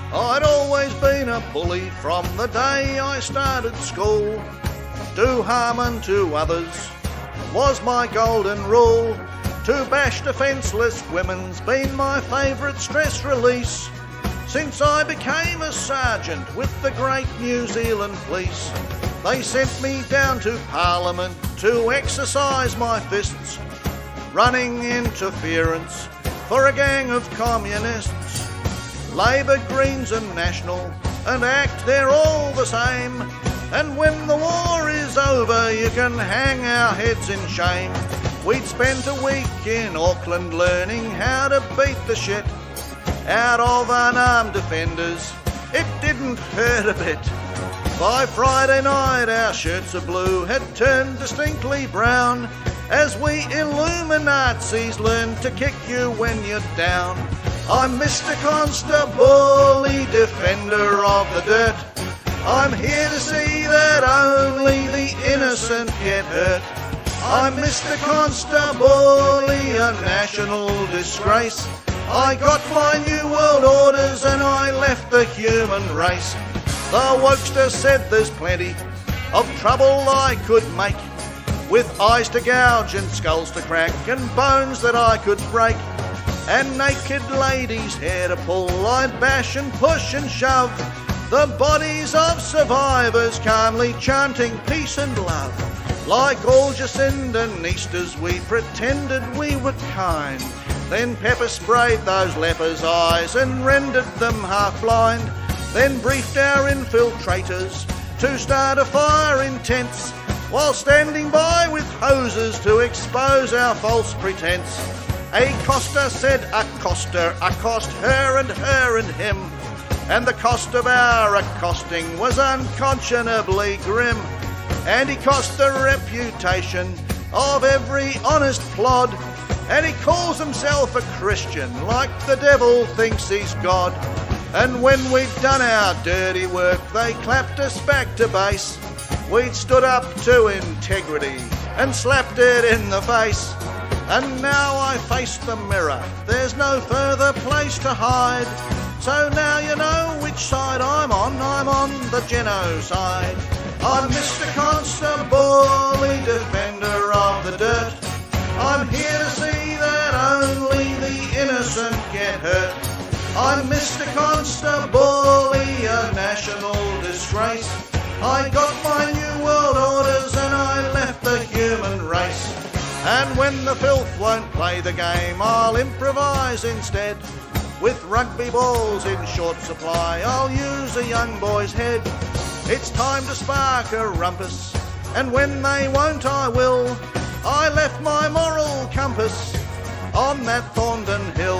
I'd always been a bully from the day I started school. Do harm unto others was my golden rule. To bash defenceless women's been my favourite stress release. Since I became a sergeant with the great New Zealand police, they sent me down to Parliament to exercise my fists, running interference for a gang of communists. Labour, Greens and National, and ACT, they're all the same. And when the war is over, you can hang our heads in shame. We'd spent a week in Auckland learning how to beat the shit out of unarmed defenders. It didn't hurt a bit. By Friday night our shirts of blue had turned distinctly brown, as we Illuminazis learned to kick you when you're down. I'm Mr Constabully, defender of the dirt. I'm here to see that only the innocent get hurt. I'm Mr Constabully, a national disgrace. I got my new world orders and I left the human race. The wokester said there's plenty of trouble I could make, with eyes to gouge and skulls to crack and bones that I could break, and naked ladies' hair to pull. I'd bash and push and shove the bodies of survivors, calmly chanting peace and love. Like all Jacindanistas we pretended we were kind, then pepper sprayed those lepers' eyes and rendered them half blind, then briefed our infiltrators to start a fire in tents, while standing by with hoses to expose our false pretense. A coster said accost her and him, and the cost of our accosting was unconscionably grim, and he cost the reputation of every honest plod, and he calls himself a Christian like the devil thinks he's God. And when we'd done our dirty work they clapped us back to base. We'd stood up to integrity and slapped it in the face. And now I face the mirror, there's no further place to hide. So now you know which side I'm on the genocide. I'm Mr Constabully, defender of the dirt. I'm here to see that only the innocent get hurt. I'm Mr Constabully, a national disgrace. I got my new world orders and I left the human race. And when the filth won't play the game, I'll improvise instead. With rugby balls in short supply, I'll use a young boy's head. It's time to spark a rumpus, and when they won't I will. I left my moral compass on that Thorndon Hill.